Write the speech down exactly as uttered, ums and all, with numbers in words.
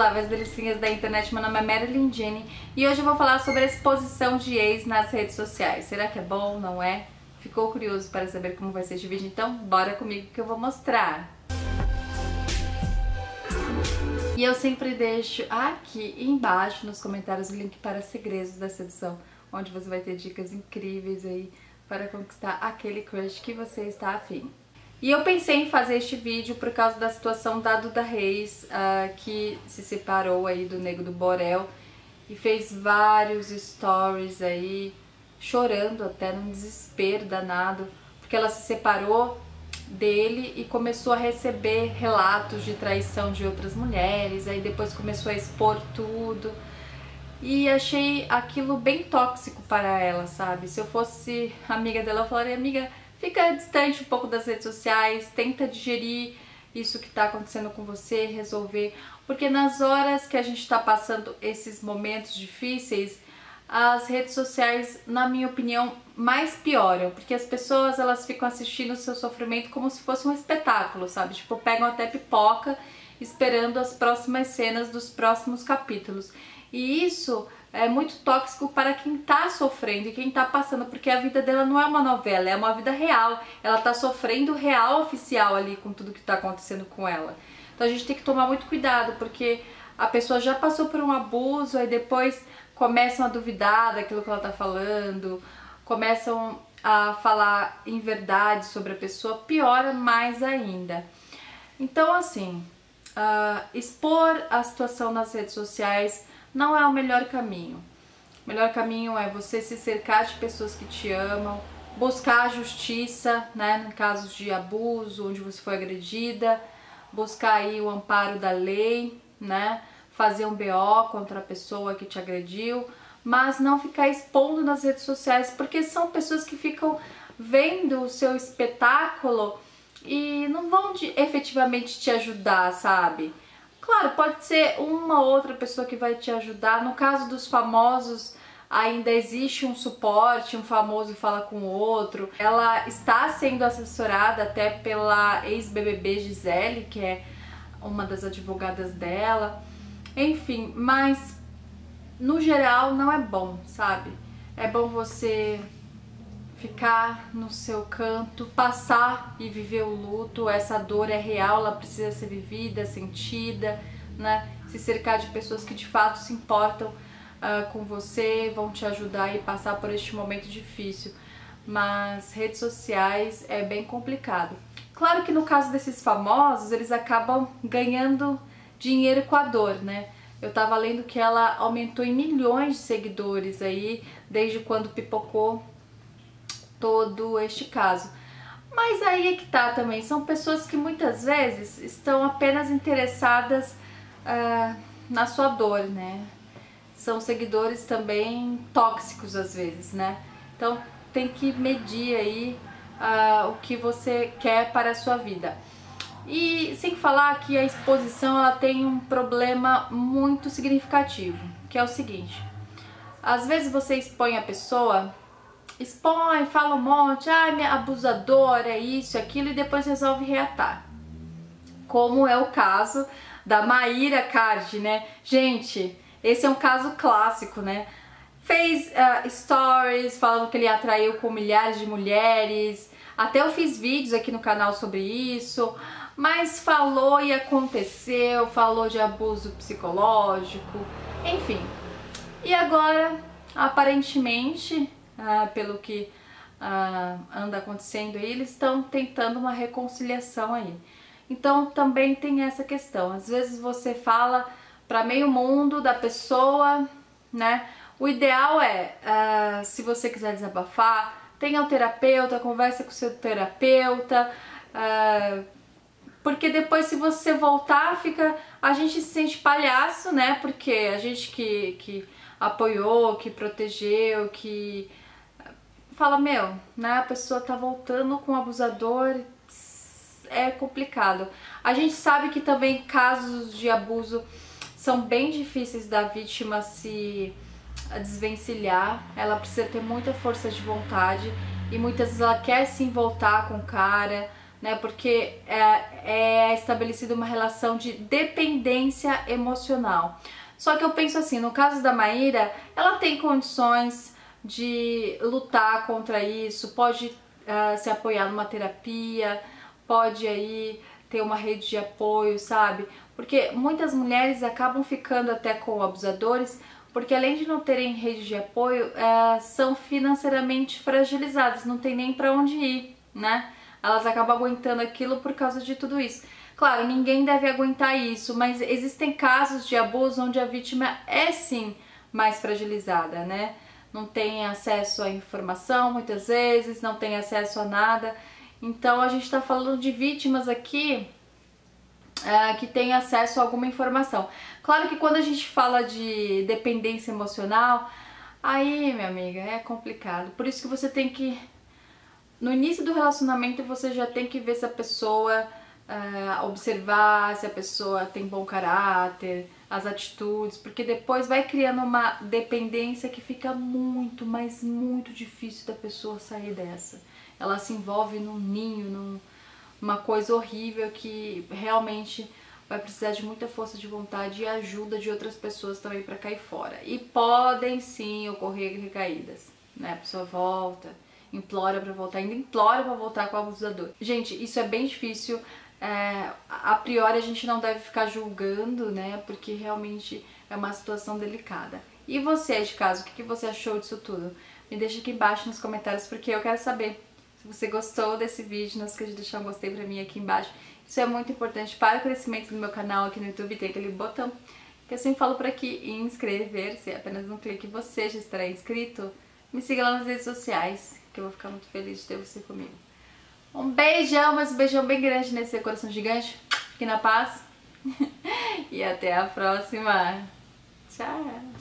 Flávia, delicinhas da internet, meu nome é Marilyn Jenny e hoje eu vou falar sobre a exposição de ex nas redes sociais. Será que é bom, não é? Ficou curioso para saber como vai ser este vídeo? Então bora comigo que eu vou mostrar. E eu sempre deixo aqui embaixo nos comentários o link para Segredos da Sedução, onde você vai ter dicas incríveis aí para conquistar aquele crush que você está afim. E eu pensei em fazer este vídeo por causa da situação da Duda Reis, uh, que se separou aí do Nego do Borel e fez vários stories aí, chorando até num desespero danado, porque ela se separou dele e começou a receber relatos de traição de outras mulheres, aí depois começou a expor tudo. E achei aquilo bem tóxico para ela, sabe? Se eu fosse amiga dela, eu falaria, amiga, fica distante um pouco das redes sociais, tenta digerir isso que está acontecendo com você, resolver. Porque nas horas que a gente está passando esses momentos difíceis, as redes sociais, na minha opinião, mais pioram. Porque as pessoas, elas ficam assistindo o seu sofrimento como se fosse um espetáculo, sabe? Tipo, pegam até pipoca esperando as próximas cenas dos próximos capítulos. E isso é muito tóxico para quem tá sofrendo e quem tá passando, porque a vida dela não é uma novela, é uma vida real. Ela tá sofrendo real oficial ali com tudo que tá acontecendo com ela. Então a gente tem que tomar muito cuidado, porque a pessoa já passou por um abuso, aí depois começam a duvidar daquilo que ela tá falando, começam a falar em verdade sobre a pessoa, piora mais ainda. Então assim, uh, expor a situação nas redes sociais não é o melhor caminho. O melhor caminho é você se cercar de pessoas que te amam, buscar a justiça, né, em casos de abuso, onde você foi agredida, buscar aí o amparo da lei, né, fazer um B O contra a pessoa que te agrediu, mas não ficar expondo nas redes sociais, porque são pessoas que ficam vendo o seu espetáculo e não vão de, efetivamente te ajudar, sabe? Claro, pode ser uma outra pessoa que vai te ajudar. No caso dos famosos, ainda existe um suporte, um famoso fala com o outro. Ela está sendo assessorada até pela ex-B B B Gisele, que é uma das advogadas dela. Enfim, mas no geral não é bom, sabe? É bom você ficar no seu canto, passar e viver o luto. Essa dor é real, ela precisa ser vivida, sentida, né? Se cercar de pessoas que de fato se importam uh, com você, vão te ajudar a passar por este momento difícil. Mas redes sociais é bem complicado. Claro que no caso desses famosos, eles acabam ganhando dinheiro com a dor, né? Eu tava lendo que ela aumentou em milhões de seguidores aí, desde quando pipocou todo este caso. Mas aí é que tá também, são pessoas que muitas vezes estão apenas interessadas uh, na sua dor, né? São seguidores também tóxicos às vezes, né? Então tem que medir aí uh, o que você quer para a sua vida. E sem falar que a exposição ela tem um problema muito significativo, que é o seguinte: às vezes você expõe a pessoa, expõe, fala um monte, ah, minha abusadora, é isso, aquilo, e depois resolve reatar. Como é o caso da Mayra Card, né? Gente, esse é um caso clássico, né? Fez uh, stories falando que ele atraiu com milhares de mulheres, até eu fiz vídeos aqui no canal sobre isso, mas falou e aconteceu, falou de abuso psicológico, enfim. E agora, aparentemente, Ah, pelo que ah, anda acontecendo aí, eles estão tentando uma reconciliação aí. Então também tem essa questão, às vezes você fala para meio mundo da pessoa, né? O ideal é, ah, se você quiser desabafar, tenha um terapeuta, conversa com o seu terapeuta, ah, porque depois se você voltar, fica, a gente se sente palhaço, né? Porque a gente que, que apoiou, que protegeu, que fala, meu, né, a pessoa tá voltando com o abusador, é complicado. A gente sabe que também casos de abuso são bem difíceis da vítima se desvencilhar, ela precisa ter muita força de vontade e muitas vezes ela quer sim voltar com o cara, né? Porque é, é estabelecida uma relação de dependência emocional. Só que eu penso assim, no caso da Maíra, ela tem condições de lutar contra isso, pode uh, se apoiar numa terapia, pode aí ter uma rede de apoio, sabe? Porque muitas mulheres acabam ficando até com abusadores, porque além de não terem rede de apoio, uh, são financeiramente fragilizadas, não tem nem pra onde ir, né? Elas acabam aguentando aquilo por causa de tudo isso. Claro, ninguém deve aguentar isso, mas existem casos de abuso onde a vítima é sim mais fragilizada, né? Não tem acesso à informação muitas vezes, não tem acesso a nada. Então a gente está falando de vítimas aqui uh, que têm acesso a alguma informação. Claro que quando a gente fala de dependência emocional, aí, minha amiga, é complicado. Por isso que você tem que, no início do relacionamento, você já tem que ver se a pessoa, uh, observar se a pessoa tem bom caráter, as atitudes, porque depois vai criando uma dependência que fica muito, mas muito difícil da pessoa sair dessa. Ela se envolve num ninho, num, numa coisa horrível que realmente vai precisar de muita força de vontade e ajuda de outras pessoas também para cair fora. E podem sim ocorrer recaídas, né? A pessoa volta, implora para voltar, ainda implora para voltar com o abusador. Gente, isso é bem difícil. É, a priori a gente não deve ficar julgando, né? Porque realmente é uma situação delicada. E você, de caso, o que você achou disso tudo? Me deixa aqui embaixo nos comentários, porque eu quero saber se você gostou desse vídeo. Não esqueça de deixar um gostei pra mim aqui embaixo. Isso é muito importante para o crescimento do meu canal aqui no YouTube. Tem aquele botão que eu sempre falo por aqui, inscrever-se. É apenas um clique, você já estará inscrito. Me siga lá nas redes sociais, que eu vou ficar muito feliz de ter você comigo. Um beijão, mas um beijão bem grande nesse coração gigante. Fique na paz. E até a próxima. Tchau.